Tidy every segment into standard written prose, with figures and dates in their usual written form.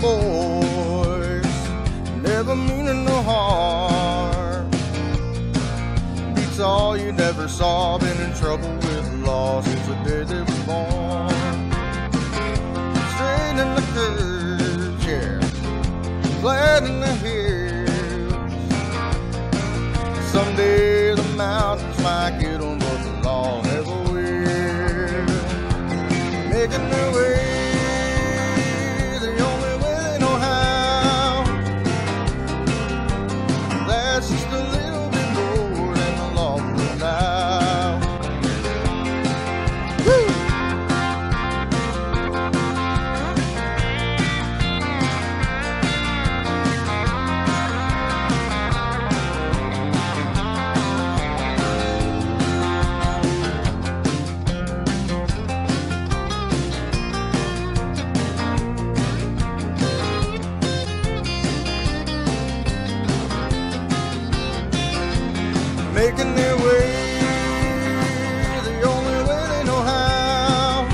boys, never meaning no harm. Beats all you never saw, been in trouble with law since the day they were born. Straight in the curves, yeah, flat in the hills. Someday the mountains might get on, but the law never will. Making their way the only way they know how. That's just a little bit more than the law will allow. Woo! Making their way the only way they know how.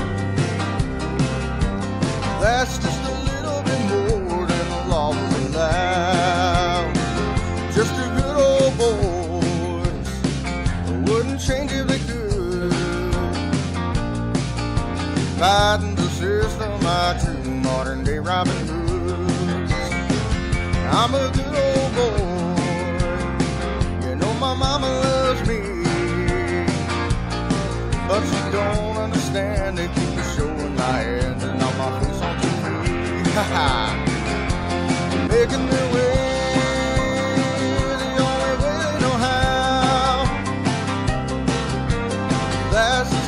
That's just a little bit more than the law will allow. Just a good old boys, wouldn't change if they could. Fighting the system like true modern day Robin Hood. I'm a good old boy, my mama loves me, but she don't understand. They keep me showing my hands and all my face on TV. Ha ha, making their way the only way they know how. That's